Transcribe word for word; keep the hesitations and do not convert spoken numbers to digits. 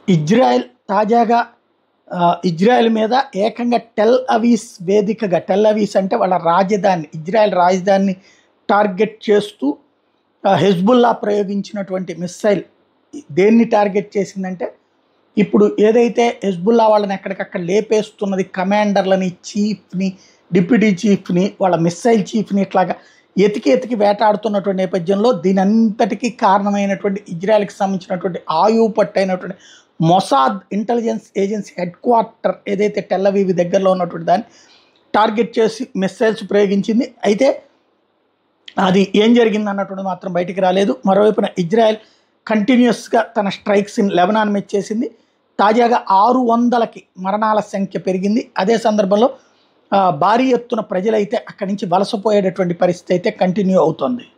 Israel తాజాగా ఆహ్, Israel మీద ఏకంగా టెల్ అవీస్ వేదికగా టెల్ అవీస్ అంటే వాళ్ళ రాజధాని ఇజ్రాయెల్ రాజధానిని టార్గెట్ చేస్తూ ఆహ్, హెజ్బుల్లా ప్రయోగించినటువంటి మిస్సైల్ దేన్ని టార్గెట్ చేసిందంటే, ఇప్పుడు ఏదైతే హెజ్బుల్లా వాళ్ళని ఎక్కడికక్కడ లేపేస్తున్నది కమాండర్లని, చీఫ్‌ని, డిప్యూటీ చీఫ్‌ని, వాళ్ళ మిస్సైల్ చీఫ్‌ని ఇట్లాగా ఎతికి ఎతికి వేటాడుతున్నటువంటి నేపథ్యంలో దీనంతటికీ కారణమైనటువంటి ఇజ్రాయెల్‌కి సంబంధించినటువంటి ఆయువు పట్టైనటువంటి Mossad intelligence agency head quarter ఏదైతే టెల్ అవీవ్ దగ్గరలో ఉన్నటువంటి దాన్ని టార్గెట్ చేసి మిస్సైల్స్ ప్రయోగించింది. అయితే అది ఏం జరిగింది అన్నటువంటిది మాత్రం బయటికి రాలేదు. మరోవైపున ఇజ్రాయెల్ కంటిన్యూస్‌గా తన స్ట్రైక్స్‌ని లెబనాన్ మీద చేసింది. తాజాగా ఆరు వందలకి మరణాల సంఖ్య పెరిగింది. అదే సందర్భంలో ఆహ్, భారీ ఎత్తున ప్రజలైతే అక్కడి నుంచి వలసపోయేటటువంటి పరిస్థితి అయితే కంటిన్యూ అవుతోంది.